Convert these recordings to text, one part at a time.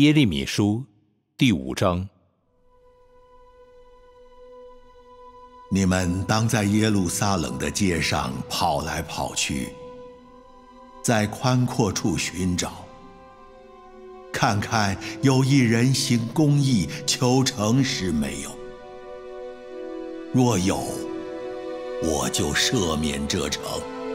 耶利米书第5章。 你们当在耶路撒冷的街上跑来跑去，在宽阔处寻找，看看有一人行公义、求诚实没有。若有，我就赦免这城。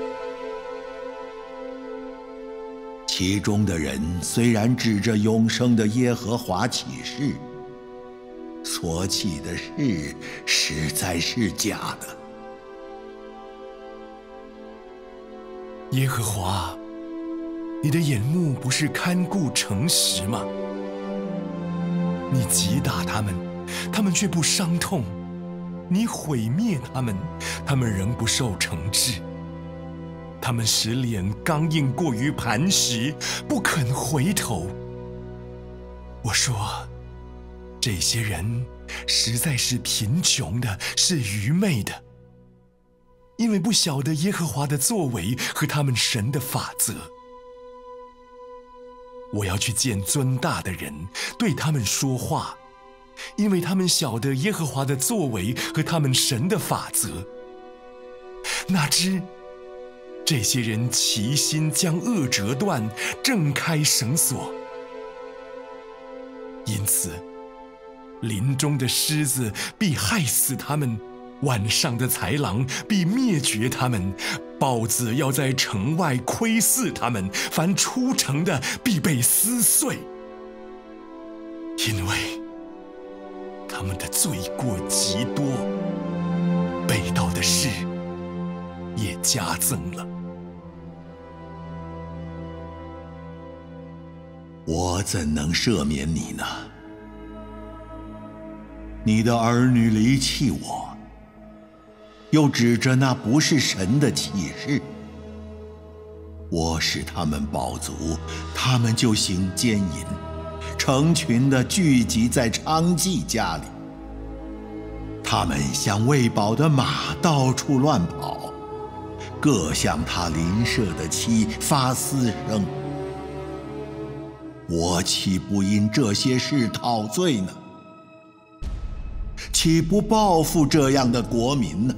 其中的人虽然指着永生的耶和华起誓，所起的事实在是假的。 耶和华，你的眼目不是看顾诚实吗？你击打他们，他们却不伤痛；你毁灭他们，他们仍不受惩治。他们使脸刚硬过于磐石，不肯回头。我说，这些人实在是贫穷的，是愚昧的，因为不晓得耶和华的作为和他们神的法则。我要去见尊大的人，对他们说话，因为他们晓得耶和华的作为和他们神的法则。哪知这些人齐心将恶折断，挣开绳索，因此林中的狮子必害死他们，晚上的豺狼必灭绝他们，豹子要在城外窥伺他们，凡出城的必被撕碎，因为他们的罪过极多，背道的事也加增了。 我怎能赦免你呢？你的儿女离弃我，又指着那不是神的启示。我使他们饱足，他们就行奸淫，成群的聚集在娼妓家里。他们像喂饱的马，到处乱跑，各向他邻舍的妻发私声。我岂不因这些事陶醉呢？岂不报复这样的国民呢？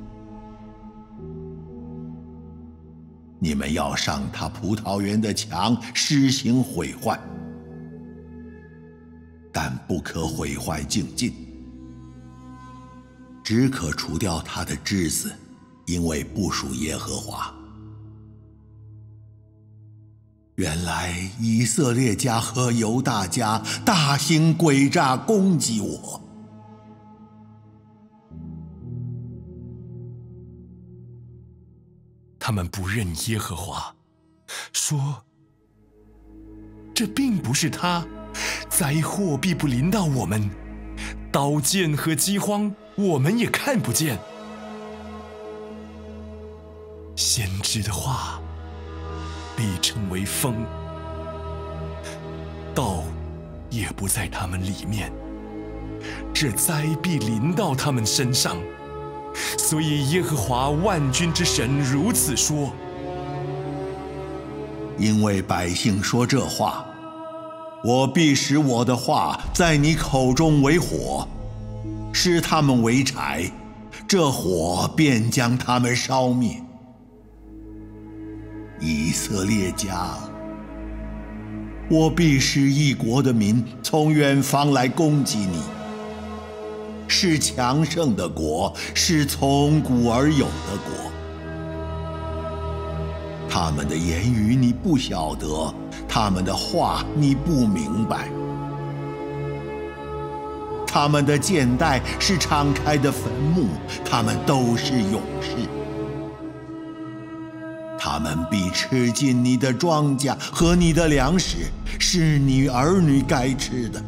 你们要上他葡萄园的墙，施行毁坏，但不可毁坏净尽，只可除掉他的枝子，因为不属耶和华。原来以色列家和犹大家大行诡诈，攻击我。 他们不认耶和华，说：这并不是他，灾祸必不临到我们，刀剑和饥荒我们也看不见。先知的话必成为风，道也不在他们里面，这灾必临到他们身上。所以耶和华万军之神如此说： 因为百姓说这话，我必使我的话在你口中为火，使他们为柴，这火便将他们烧灭。以色列家，我必使一国的民从远方来攻击你，是强盛的国，是从古而有的国。他们的言语你不晓得，他们的话你不明白。他们的箭袋是敞开的坟墓，他们都是勇士。他们必吃尽你的庄稼和你的粮食，是你儿女该吃的。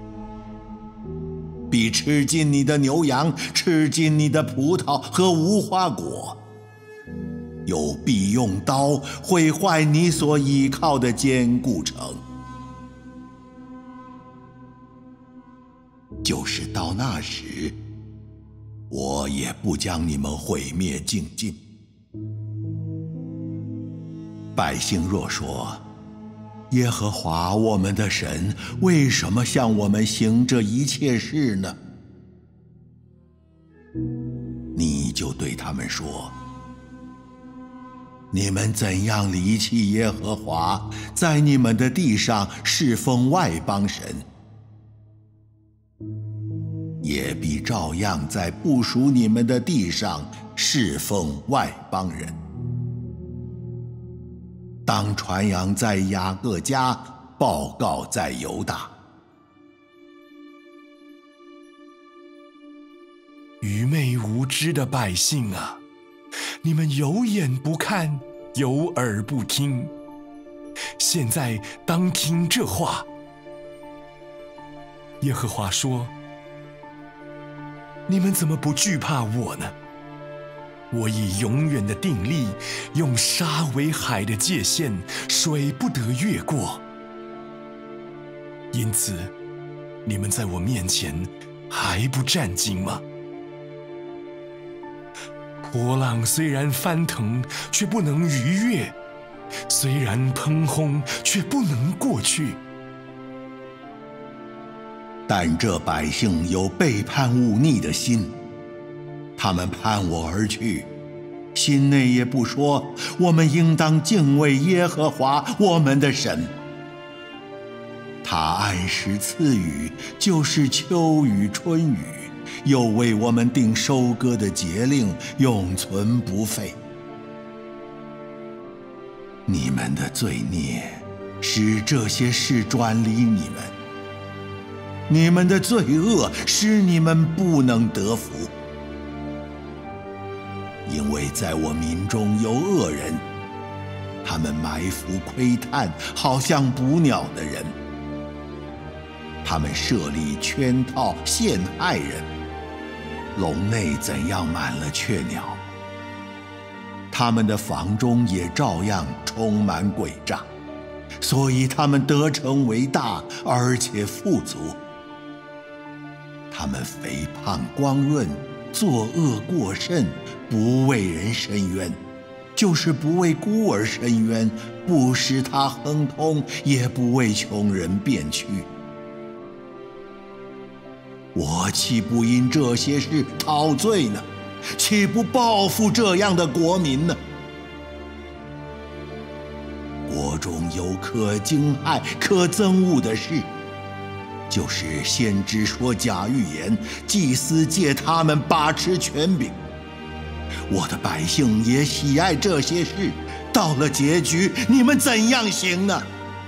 必吃尽你的牛羊，吃尽你的葡萄和无花果，又必用刀毁坏你所依靠的坚固城。就是到那时，我也不将你们毁灭净尽。百姓若说， 耶和华我们的神为什么向我们行这一切事呢？你就对他们说：你们怎样离弃耶和华，在你们的地上侍奉外邦神，也必照样在不属你们的地上侍奉外邦人。当传扬在雅各家，报告在犹大。 愚昧无知的百姓啊，你们有眼不看，有耳不听。现在当听这话。耶和华说：你们怎么不惧怕我呢？我以永远的定例，用沙为海的界限，水不得越过。因此，你们在我面前还不战兢吗？波浪虽然翻腾，却不能逾越；虽然喷轰，却不能过去。 但这百姓有背叛忤逆的心，他们叛我而去，心内也不说：我们应当敬畏耶和华我们的神。他按时赐雨，就是秋雨春雨，又为我们定收割的节令，永存不废。你们的罪孽使这些事转离你们，你们的罪恶使你们不能得福。因为在我民中有恶人，他们埋伏窥探，好像捕鸟的人。他们设立圈套陷害人，笼内怎样满了雀鸟，他们的房中也照样充满诡诈，所以他们得成为大，而且富足。他们肥胖光润，作恶过甚，不为人伸冤，就是不为孤儿伸冤，不使他亨通，也不为穷人辩屈。我岂不因这些事陶醉呢？岂不报复这样的国民呢？国中有可惊骇、可憎恶的事，就是先知说假预言，祭司借他们把持权柄。我的百姓也喜爱这些事，到了结局，你们怎样行呢？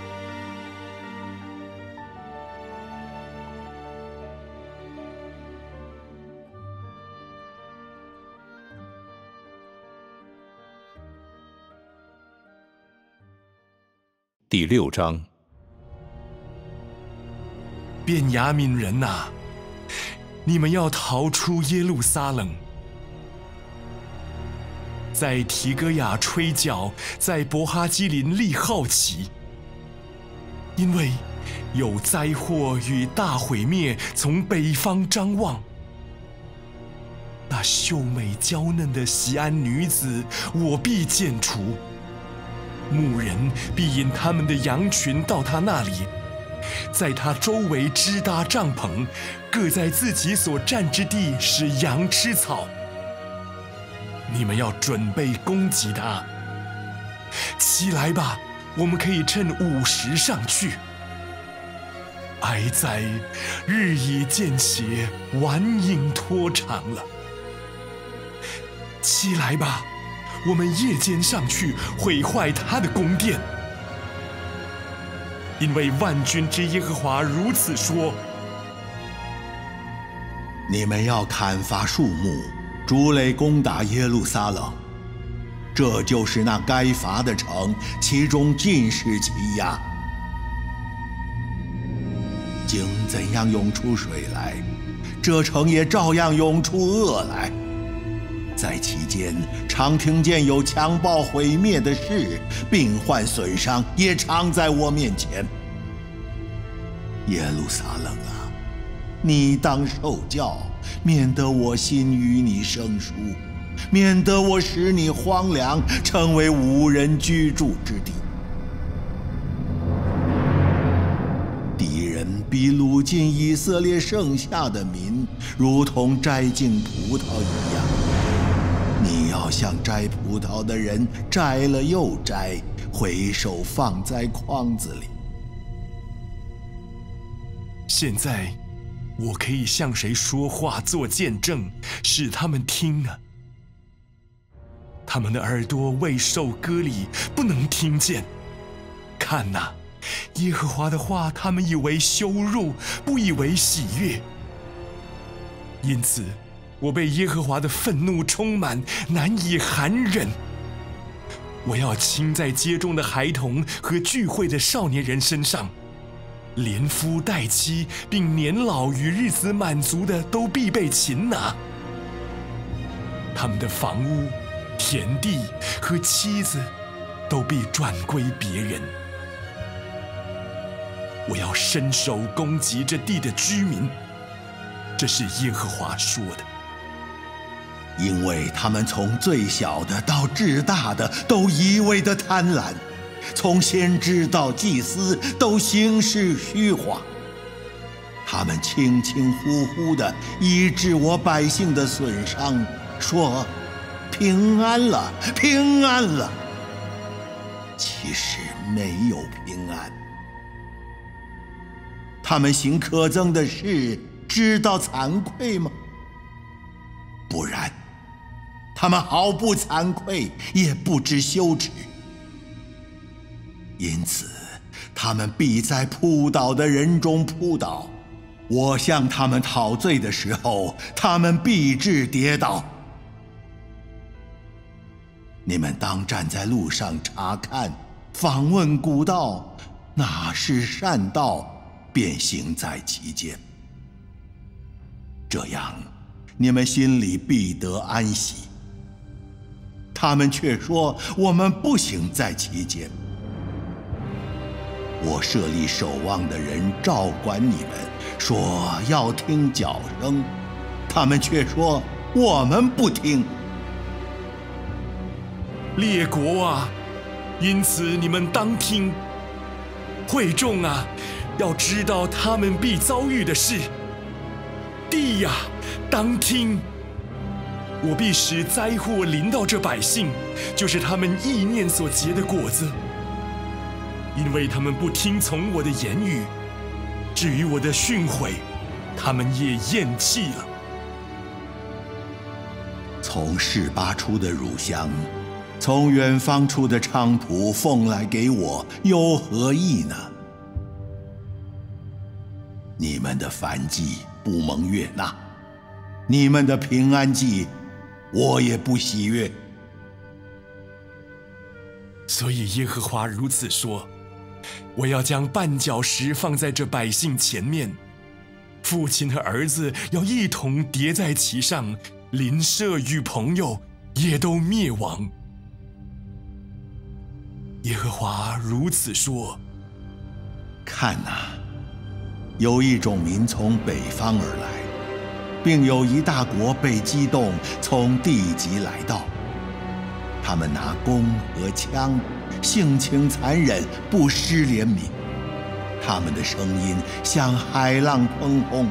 第6章。 便雅悯人哪，你们要逃出耶路撒冷，在提戈亚吹角，在伯哈基林立号旗，因为有灾祸与大毁灭从北方张望。那秀美娇嫩的锡安女子，我必剪除。牧人必引他们的羊群到他那里，在他周围支搭帐篷，各在自己所占之地使羊吃草。你们要准备攻击他。起来吧，我们可以趁午时上去。哀哉，日已渐斜，晚影拖长了。起来吧，我们夜间上去毁坏他的宫殿，因为万军之耶和华如此说： 你们要砍伐树木，筑垒攻打耶路撒冷，这就是那该伐的城，其中尽是欺压。井怎样涌出水来，这城也照样涌出恶来。在其间，常听见有强暴毁灭的事，病患损伤也常在我面前。耶路撒冷啊，你当受教，免得我心与你生疏，免得我使你荒凉，成为无人居住之地。 必掳尽以色列剩下的民，如同摘尽葡萄一样。你要像摘葡萄的人摘了又摘，回手放在筐子里。 现在，我可以向谁说话做见证，使他们听呢？他们的耳朵未受割礼，不能听见。看哪，耶和华的话，他们以为羞辱，不以为喜悦。因此，我被耶和华的愤怒充满，难以含忍。我要倾在街中的孩童和聚会的少年人身上，连夫带妻，并年老与日子满足的，都必被擒拿。他们的房屋、田地和妻子，都必转归别人。我要伸手攻击这地的居民，这是耶和华说的。 因为他们从最小的到至大的都一味的贪婪，从先知到祭司都行事虚谎。他们轻轻呼呼地医治我百姓的损伤，说平安了，平安了。其实没有平安。他们行可憎的事，知道惭愧吗？不然，他们毫不惭愧，也不知羞耻。因此，他们必在扑倒的人中扑倒。我向他们讨罪的时候，他们必致跌倒。你们当站在路上查看，访问古道，哪是善道，便行在其间。这样，你们心里必得安息。他们却说我们不行在其间。我设立守望的人照管你们，说要听脚声，他们却说我们不听。 列国啊，因此你们当听；会众啊，要知道他们必遭遇的事。地呀，当听！我必使灾祸临到这百姓，就是他们意念所结的果子，因为他们不听从我的言语。至于我的训诲，他们也厌弃了。 从示巴出的乳香，从远方出的菖蒲奉来给我，有何益呢？你们的燔祭不蒙悦纳，你们的平安祭我也不喜悦。 所以耶和华如此说：我要将绊脚石放在这百姓前面，父亲和儿子要一同跌在其上，邻舍与朋友也都灭亡。耶和华如此说： 看哪，有一种民从北方而来，并有一大国被激动，从地极来到。他们拿弓和枪，性情残忍，不施怜悯。他们的声音像海浪砰轰。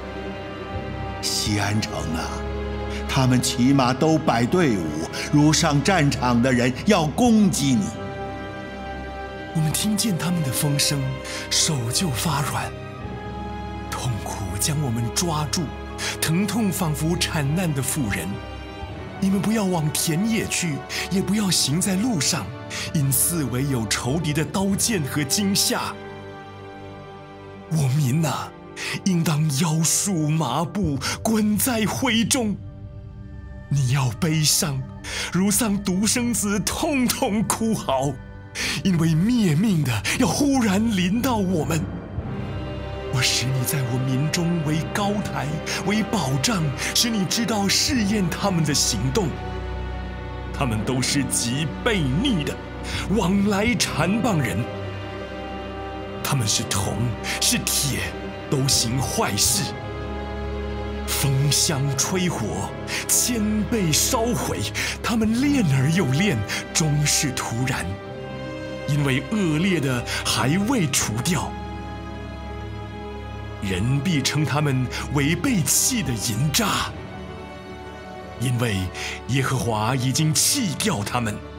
西安城啊，他们骑马都摆队伍，如上战场的人要攻击你。 我们听见他们的风声，手就发软，痛苦将我们抓住，疼痛仿佛产难的妇人。你们不要往田野去，也不要行在路上，因四围有仇敌的刀剑和惊吓。我民啊，应当腰束麻布，滚在灰中。你要悲伤，如丧独生子，痛痛哭嚎，因为灭命的要忽然临到我们。我使你在我民中为高台，为保障，使你知道试验他们的行动。他们都是极悖逆的，往来缠谤人。他们是铜，是铁，都行坏事。风箱吹火，千倍烧毁。他们练而又练，终是徒然，因为恶劣的还未除掉。 人必称他们为被弃的淫渣，因为耶和华已经弃掉他们。